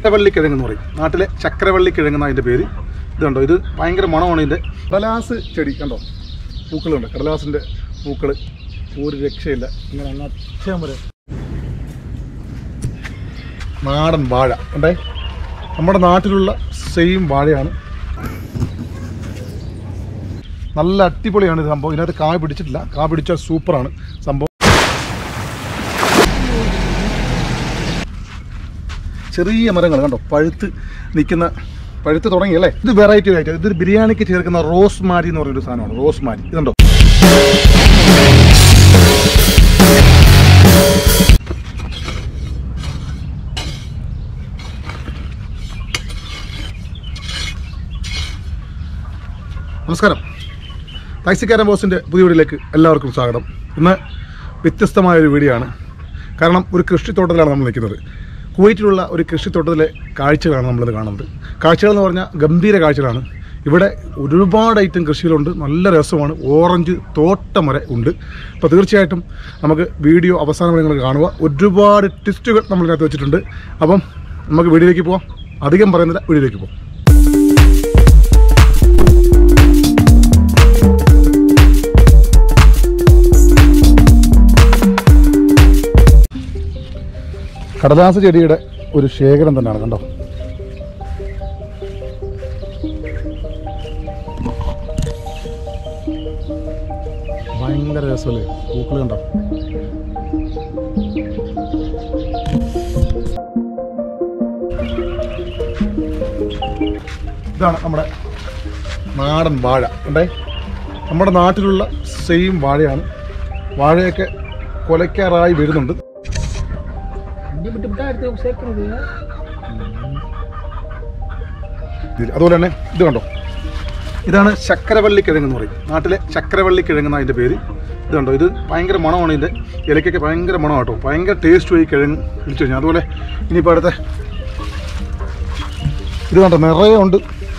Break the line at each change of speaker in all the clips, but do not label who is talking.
ചക്രവള്ളിക്കിഴങ്ങ് എന്ന് പറയും. നാട്ടിലെ ചക്രവള്ളിക്കിഴങ്ങ് എന്നാണ് അതിൻ്റെ പേര്. ഇത് കണ്ടോ, ഇത് ഭയങ്കര മണമാണ് ഇതിൻ്റെ. കടലാസ് ചെടി കണ്ടോ, പൂക്കളുണ്ട്. കടലാസിൻ്റെ പൂക്കൾ ഒരു രക്ഷയില്ല. ഇങ്ങനെ അങ്ങ് അച്ഛൻ വരെ നാടൻ വാഴ ഉണ്ടേ. നമ്മുടെ നാട്ടിലുള്ള സെയിം വാഴയാണ്. നല്ല അടിപൊളിയാണ് ഇത് സംഭവം. ഇതിനകത്ത് കായ പിടിച്ചിട്ടില്ല. കായ പിടിച്ചാൽ സൂപ്പറാണ് സംഭവം. ചെറിയ മരങ്ങൾ കണ്ടോ, പഴുത്ത് നിൽക്കുന്ന, പഴുത്ത് തുടങ്ങിയല്ലേ. ഇത് വെറൈറ്റി ആയിട്ട് ഇത് ബിരിയാണിക്ക് ചേർക്കുന്ന റോസ്മാരി എന്ന് പറയുന്നൊരു സാധനമാണ്. റോസ്മാരി ഇതുണ്ടോ. നമസ്കാരം, ടാക്സിക്കാരൻ ബോസിൻ്റെ പുതിയ വീഡിയോയിലേക്ക് എല്ലാവർക്കും സ്വാഗതം. ഇന്ന് വ്യത്യസ്തമായൊരു വീഡിയോ ആണ്. കാരണം ഒരു കൃഷിത്തോട്ടത്തിലാണ് നമ്മൾ നിൽക്കുന്നത്. കുവൈറ്റിലുള്ള ഒരു കൃഷിത്തോട്ടത്തിലെ കാഴ്ചകളാണ് നമ്മളിത് കാണുന്നത്. കാഴ്ചകൾ എന്ന് പറഞ്ഞാൽ ഗംഭീര കാഴ്ചകളാണ്. ഇവിടെ ഒരുപാട് ഐറ്റം കൃഷികളുണ്ട്. നല്ല രസമാണ്. ഓറഞ്ച് തോട്ടം വരെ ഉണ്ട്. അപ്പോൾ തീർച്ചയായിട്ടും നമുക്ക് വീഡിയോ അവസാനം വരെ നിങ്ങൾ കാണുക. ഒരുപാട് ട്വിസ്റ്റുകൾ നമ്മളിതിനകത്ത് വെച്ചിട്ടുണ്ട്. അപ്പം നമുക്ക് വീഡിയോയിലേക്ക് പോവാം. അധികം പറയുന്നില്ല, വീഡിയോയിലേക്ക് പോകാം. കടലാസ് ചെടിയുടെ ഒരു ശേഖരം തന്നെയാണ് കണ്ടോ. ഭയങ്കര രസമല്ലേ പൂക്കൾ കണ്ടോ. ഇതാണ് നമ്മുടെ നാടൻ വാഴ ഉണ്ടേ. നമ്മുടെ നാട്ടിലുള്ള സെയിം വാഴയാണ്. വാഴയൊക്കെ കൊലയ്ക്കാറായി വരുന്നുണ്ട്. അതുപോലെ തന്നെ ഇത് കണ്ടോ, ഇതാണ് ചക്രവള്ളിക്കിഴങ്ങ് എന്ന് പറയും. നാട്ടിലെ ചക്രവള്ളിക്കിഴങ്ങ് എന്നാണ് അതിൻ്റെ പേര്. ഇത് കണ്ടോ, ഇത് ഭയങ്കര മണമാണ്. ഇതിൻ്റെ ഇലക്കൊക്കെ ഭയങ്കര മണമാണ് കേട്ടോ. ഭയങ്കര ടേസ്റ്റ് പോയി കിഴങ്ങ് ഇടിച്ചു കഴിഞ്ഞാൽ. അതുപോലെ ഇനിയിപ്പോൾ അടുത്ത ഇത് കണ്ടോ, നിറയെ ഉണ്ട്.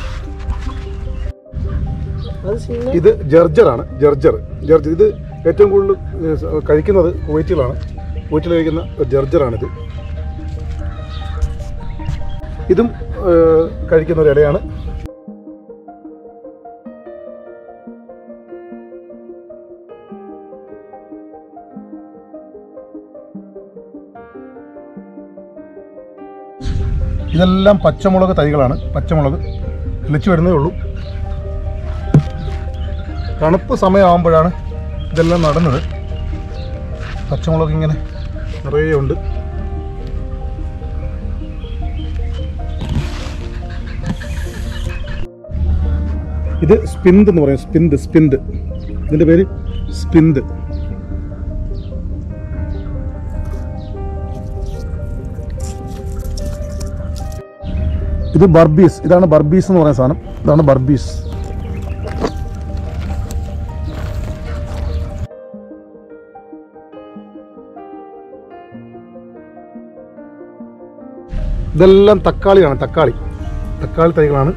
ഇത് ജർജറാണ്. ജർജർ ഇത് ഏറ്റവും കൂടുതൽ കഴിക്കുന്നത് കുവൈറ്റിലാണ്. കുവൈറ്റിൽ കഴിക്കുന്ന ജർജറാണിത്. ഇതും കഴിക്കുന്ന ഒരു ഇലയാണ്. ഇതെല്ലാം പച്ചമുളക് തൈകളാണ്. പച്ചമുളക് കിളിച്ചു വരുന്നേ ഉള്ളൂ. തണുപ്പ് സമയമാകുമ്പോഴാണ് ഇതെല്ലാം നടുന്നത്. പച്ചമുളക് ഇങ്ങനെ നിറയെ ഉണ്ട്. ഇത് സ്പിന്ത് എന്ന് പറയും. സ്പിന്ത് ഇതിൻ്റെ പേര് സ്പിന്ത്. ഇത് ബർബീസ്. ഇതാണ് ബർബീസ് എന്ന് പറയുന്ന സാധനം. ഇതാണ് ബർബീസ്. ഇതെല്ലാം തക്കാളിയാണ്. തക്കാളി തൈകളാണ്.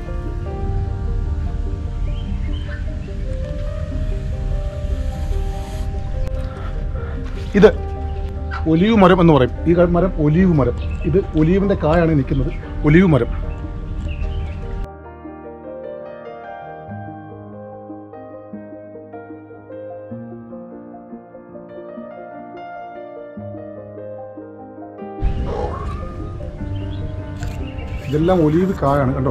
ഇത് ഒലീവ് മരം എന്ന് പറയും. ഈ മരം ഒലീവ് മരം. ഇത് ഒലീവിൻ്റെ കായാണ് നിൽക്കുന്നത്. ഒലീവ് മരം. ഇതെല്ലാം ഒലീവ് കായാണ് കണ്ടോ.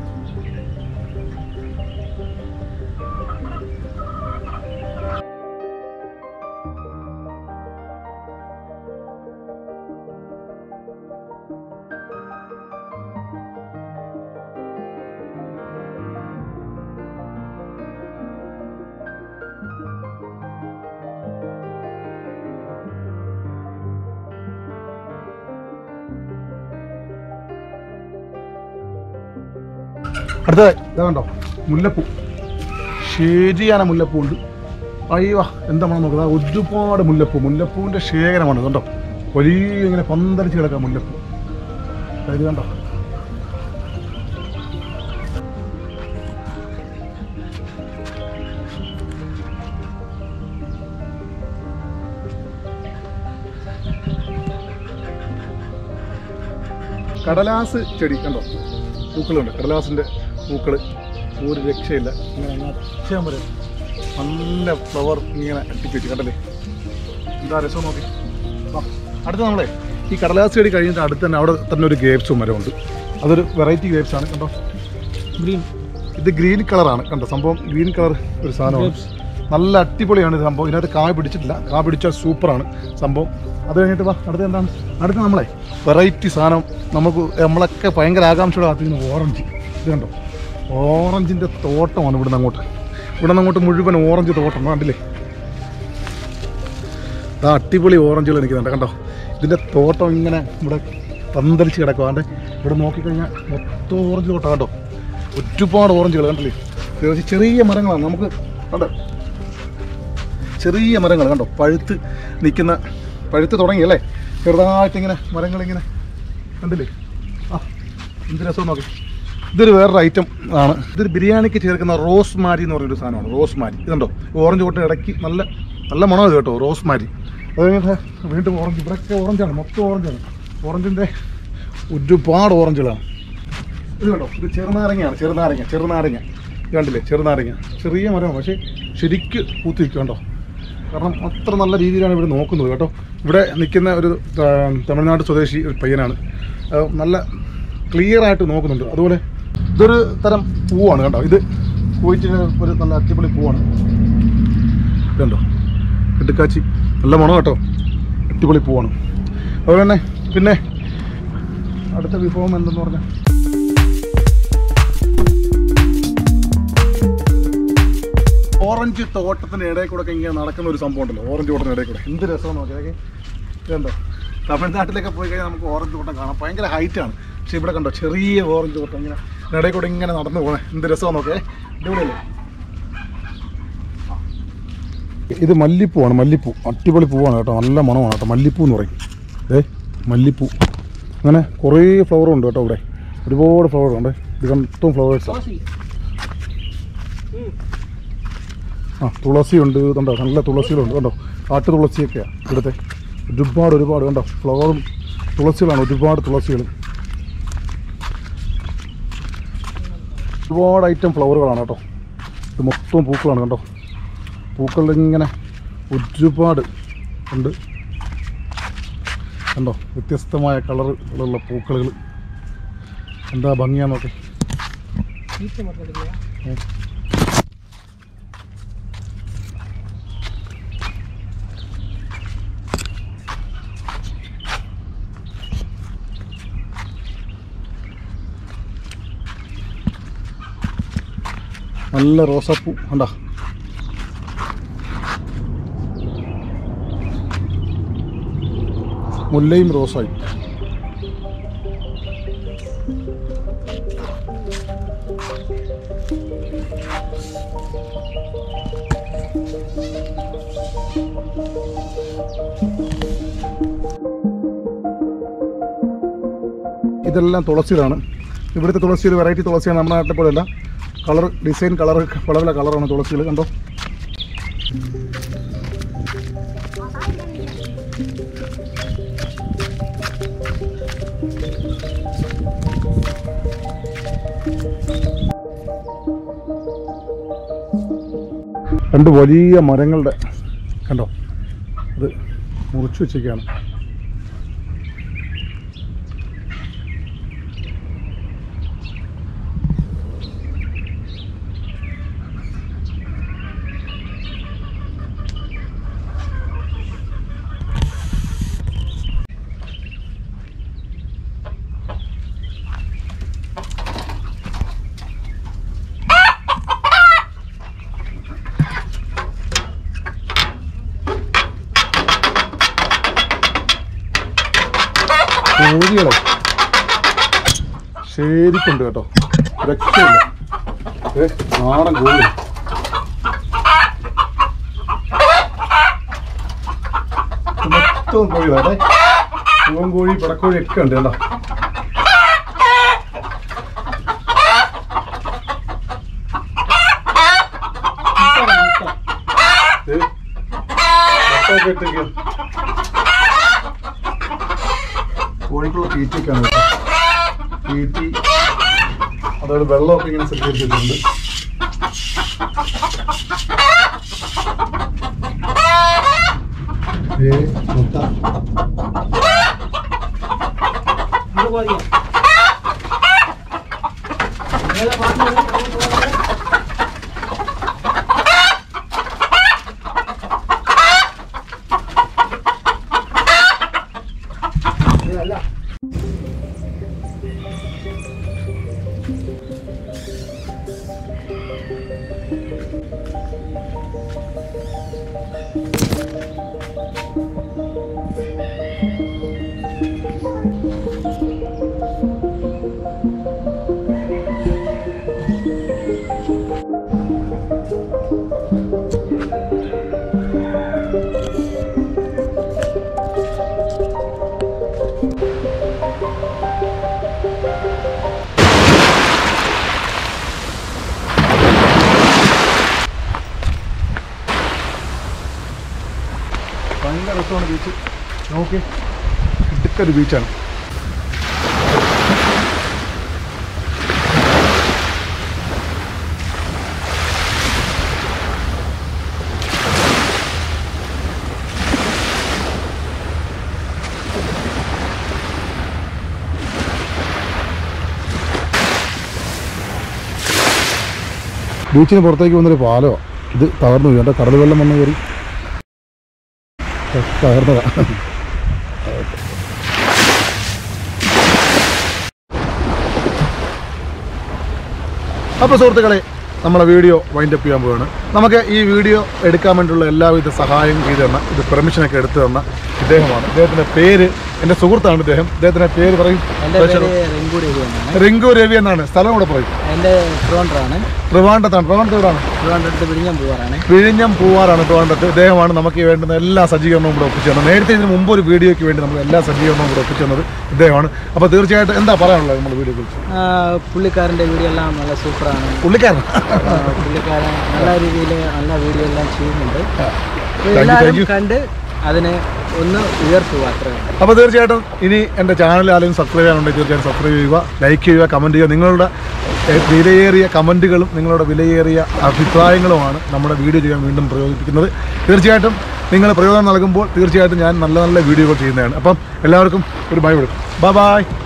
അടുത്തത് ഇതാ കണ്ടോ, മുല്ലപ്പൂ. ശരിയാണ്, മുല്ലപ്പൂ ഉണ്ട്. അയ്യോ എന്താ വേണം നോക്കുക. ഒരുപാട് മുല്ലപ്പൂവിൻ്റെ ശേഖരമാണ് കണ്ടോ. വലിയ ഇങ്ങനെ പന്തലിച്ച് കിടക്കാം മുല്ലപ്പൂ. ഇത് കണ്ടോ. കടലാസ് ചെടി കണ്ടോ, പൂക്കളുണ്ട്. കടലാസിൻ്റെ പൂക്കൾ ഒരു രക്ഷയില്ല. ഇങ്ങനെ അച്ഛൻ വരെ നല്ല ഫ്ലവർ ഇങ്ങനെ അട്ടിച്ച് വെച്ച് കണ്ടല്ലേ, എന്താ രസം നോക്കി. അടുത്ത് നമ്മളെ ഈ കടലാസ് ചെടി കഴിഞ്ഞിട്ട് അടുത്ത് തന്നെ അവിടെ തന്നെ ഒരു ഗ്രേപ്സും മരമുണ്ട്. അതൊരു വെറൈറ്റി ഗ്രേപ്സ് ആണ് കണ്ടോ, ഗ്രീൻ. ഇത് ഗ്രീൻ കളറാണ് കണ്ടോ, സംഭവം ഗ്രീൻ കളർ ഒരു സാധനമാണ്. നല്ല അടിപൊളിയാണ് ഇത് സംഭവം. ഇതിനകത്ത് കായ പിടിച്ചിട്ടില്ല, കായ പിടിച്ചാൽ സൂപ്പറാണ് സംഭവം. അത് കഴിഞ്ഞിട്ട് വാ അടുത്ത് എന്താണ്, അടുത്ത് നമ്മളെ വെറൈറ്റി സാധനം നമ്മളൊക്കെ ഭയങ്കര ആകാംക്ഷയോടെ കാത്തിരിക്കുന്ന ഓറഞ്ച്. ഇത് കണ്ടോ, ഓറഞ്ചിൻ്റെ തോട്ടമാണ് ഇവിടുന്ന് അങ്ങോട്ട് മുഴുവൻ ഓറഞ്ച് തോട്ടം കണ്ടില്ലേ. ആ അടിപൊളി ഓറഞ്ചുകൾ എനിക്കുന്നുണ്ട് കണ്ടോ. ഇതിൻ്റെ തോട്ടം ഇങ്ങനെ ഇവിടെ പന്തലിച്ച് കിടക്കുക. അതുകൊണ്ട് ഇവിടെ നോക്കിക്കഴിഞ്ഞാൽ മൊത്തം ഓറഞ്ച് തോട്ടം കണ്ടോ, ഒരുപാട് ഓറഞ്ചുകൾ കണ്ടില്ലേ. ചെറിയ മരങ്ങളാണ് നമുക്ക് കണ്ടോ, ചെറിയ മരങ്ങൾ കണ്ടോ, പഴുത്ത് തുടങ്ങിയല്ലേ, ചെറുതായിട്ടിങ്ങനെ മരങ്ങളിങ്ങനെ കണ്ടില്ലേ. ആ എന്ത് രസം നോക്കി. ഇതൊരു വേറൊരു ഐറ്റം ആണ്. ഇതൊരു ബിരിയാണിക്ക് ചേർക്കുന്ന റോസ്മാരി എന്ന് പറയുന്നൊരു സാധനമാണ്. റോസ്മാരി ഇതുണ്ടോ, ഓറഞ്ച് തൊട്ട് ഇടയ്ക്ക് നല്ല മണം ഇത് കേട്ടോ, റോസ്മാരി. അത് കഴിഞ്ഞിട്ട് വീണ്ടും ഓറഞ്ച്, ഇവിടെയൊക്കെ ഓറഞ്ചാണ്, മൊത്തം ഓറഞ്ചാണ്. ഓറഞ്ചിൻ്റെ ഒരുപാട് ഓറഞ്ചുകളാണ്. ഇത് കണ്ടോ, ഇത് ചെറുനാരങ്ങയാണ്, ചെറുനാരങ്ങ കണ്ടില്ലേ, ചെറുനാരങ്ങ ചെറിയ മരമാണ്, പക്ഷേ ശരിക്ക് പൂത്തിരിക്കും കണ്ടോ. കാരണം അത്ര നല്ല രീതിയിലാണ് ഇവിടെ നോക്കുന്നത് കേട്ടോ. ഇവിടെ നിൽക്കുന്ന ഒരു തമിഴ്നാട് സ്വദേശി ഒരു പയ്യനാണ്, നല്ല ക്ലിയർ ആയിട്ട് നോക്കുന്നുണ്ട്. അതുപോലെ ഇതൊരു തരം പൂവാണ് കേട്ടോ, ഇത് കുവൈറ്റിലെ ഒരു നല്ല അടിപൊളി പൂവാണ്. ഇതുണ്ടോ, കിടുക്കാച്ചി, നല്ല മണം കേട്ടോ, അടിപൊളി പൂവാണ്. അതുപോലെ തന്നെ പിന്നെ അടുത്ത വിഭവം എന്തെന്ന് പറഞ്ഞാൽ ഓറഞ്ച് തോട്ടത്തിൻ്റെ ഇടയിൽ കൂടെ ഒക്കെ ഇങ്ങനെ നടക്കുന്ന ഒരു സംഭവം ഉണ്ടല്ലോ, ഓറഞ്ച് തോട്ടത്തിൻ്റെ ഇടയിൽ കൂടെ. എന്ത് രസമാണ് നോക്കിയാൽ. ഇതുണ്ടോ, തമിഴ്നാട്ടിലൊക്കെ പോയി കഴിഞ്ഞാൽ നമുക്ക് ഓറഞ്ച് തോട്ടം കാണാം, ഭയങ്കര ഹൈറ്റാണ്. പക്ഷെ ഇവിടെ കണ്ടോ, ചെറിയ ഓറഞ്ച് തോട്ടം ഇങ്ങനെ ഇടയിൽ കൂടെ ഇങ്ങനെ നടന്നു പോകണേ, എന്ത് രസമാണ് നോക്കേ, അടിപൊളിയല്ലേ. ഇത് മല്ലിപ്പൂവാണ്, മല്ലിപ്പൂ അടിപൊളി പൂവാണ് കേട്ടോ, നല്ല മണമാണ് കേട്ടോ. മല്ലിപ്പൂ എന്ന് പറയും, മല്ലിപ്പൂ. അങ്ങനെ കുറേ ഫ്ലവറുണ്ട് കേട്ടോ ഇവിടെ, ഒരുപാട് ഫ്ലവറുണ്ട്. ഇത് മൊത്തം ഫ്ലവേഴ്സാണ്. തുളസി ഉണ്ട് കണ്ടോ, നല്ല തുളസികളുണ്ട് കണ്ടോ, കാട്ടു തുളസിയൊക്കെയാണ് ഇവിടുത്തെ. ഒരുപാട് കണ്ടോ, ഫ്ലവറും തുളസികളാണ്, ഒരുപാട് തുളസികൾ, ഒരുപാട് ഐറ്റം ഫ്ലവറുകളാണ് കേട്ടോ. ഇത് മൊത്തം പൂക്കളാണ് കണ്ടോ, പൂക്കളിങ്ങനെ ഒരുപാട് ഉണ്ട് കണ്ടോ, വ്യത്യസ്തമായ കളറുകളുള്ള പൂക്കളുകൾ. എന്താ ഭംഗിയാന്ന് നോക്കി. നല്ല റോസാപ്പൂ കണ്ടോ, മുല്ലയും റോസായും. ഇതെല്ലാം തുളസികളാണ്. ഇവിടുത്തെ തുളസി ഒരു വെറൈറ്റി തുളസിയാണ്, നമ്മുടെ നാട്ടിലെ പോലെയല്ല. ഡിസൈൻ കളർ പല പല കളറാണ് തുളസികൾ കണ്ടോ. രണ്ട് വലിയ മരങ്ങളുടെ കണ്ടോ, അത് മുറിച്ചു വെച്ചേക്കാണ്. കോഴികളെ ശരിക്കുണ്ട് കേട്ടോ, രക്ഷയില്ല. നാടൻ കോഴി, മൊത്തം കോഴികളെ, പൂവൻ കോഴി പടക്കോഴി ഒക്കെ ഉണ്ട് കേട്ടോ. കോഴിക്കുള്ള തീറ്റയൊക്കെയാണ് കേട്ടോ. തീറ്റി അതോടെ വെള്ളമൊക്കെ ഇങ്ങനെ സജ്ജീകരിച്ചിട്ടുണ്ട്. മുട്ട ഭയങ്കര രസമാണ് ബീച്ച്. നോക്കി ഇടുക്കൊരു ബീച്ചാണ്. ബീച്ചിന് പുറത്തേക്ക് വന്നൊരു പാലമാണ്. ഇത് തകർന്നു പോയി. എൻ്റെ കടൽ വെള്ളം വന്ന് കയറി തകർന്നതാ. അപ്പോൾ സുഹൃത്തുക്കളെ, നമ്മളെ വീഡിയോ വൈൻഡപ്പ് ചെയ്യാൻ പോവുകയാണ്. നമുക്ക് ഈ വീഡിയോ എടുക്കാൻ വേണ്ടിയുള്ള എല്ലാവിധ സഹായം ചെയ്തു തന്ന, ഇത് പെർമിഷനൊക്കെ എടുത്തു തന്ന ഇദ്ദേഹമാണ്. ഇദ്ദേഹത്തിൻ്റെ പേര്, എൻ്റെ സുഹൃത്താണ് ഇദ്ദേഹം. ഇദ്ദേഹത്തിൻ്റെ പേര് പറയും. റിങ്കു രവി എന്നാണ്. സ്ഥലം കൂടെ പറയും. ട്രിവാൻഡ്രത്താണ്. വിഴിഞ്ഞം പൂവാറാണ് ട്രിവാൻഡ്രത്ത്. ഇദ്ദേഹമാണ് നമുക്ക് വേണ്ടുന്ന എല്ലാ സജ്ജീകരണവും ഇവിടെ ഒപ്പിച്ചു തന്നത്. നേരത്തെ ഇതിന് മുമ്പ് ഒരു വീഡിയോയ്ക്ക് വേണ്ടി നമ്മൾ എല്ലാ സജ്ജീകരണവും ഇവിടെ ഒപ്പിച്ചു തന്നത് ഇദ്ദേഹമാണ്. അപ്പോൾ തീർച്ചയായിട്ടും എന്താ പറയാനുള്ളത് നമ്മുടെ വീഡിയോ കുറിച്ച്?
പുള്ളിക്കാരൻ്റെ വീഡിയോ എല്ലാം നല്ല സൂപ്പറാണ്.
പുള്ളിക്കാരൻ
നല്ല രീതിയിൽ നല്ല വീഡിയോ എല്ലാം ചെയ്യുന്നുണ്ട്. എല്ലാവരും കണ്ട് അതിനെ ഒന്ന് ഉയർത്തുക, അത്രയും.
അപ്പോൾ തീർച്ചയായിട്ടും ഇനി എൻ്റെ ചാനൽ ആരെങ്കിലും സബ്സ്ക്രൈബ് ചെയ്യാനുണ്ടെങ്കിൽ തീർച്ചയായും സബ്സ്ക്രൈബ് ചെയ്യുക, ലൈക്ക് ചെയ്യുക, കമൻറ്റ് ചെയ്യുക. നിങ്ങളുടെ വിലയേറിയ കമൻറ്റുകളും നിങ്ങളുടെ വിലയേറിയ അഭിപ്രായങ്ങളുമാണ് നമ്മുടെ വീഡിയോ ചെയ്യാൻ വീണ്ടും പ്രയോജിപ്പിക്കുന്നത്. തീർച്ചയായിട്ടും നിങ്ങൾ പ്രയോജനം നൽകുമ്പോൾ തീർച്ചയായിട്ടും ഞാൻ നല്ല നല്ല വീഡിയോകൾ ചെയ്യുന്നതാണ്. അപ്പം എല്ലാവർക്കും ഒരു ബൈ കൊടുക്കും. ബൈ.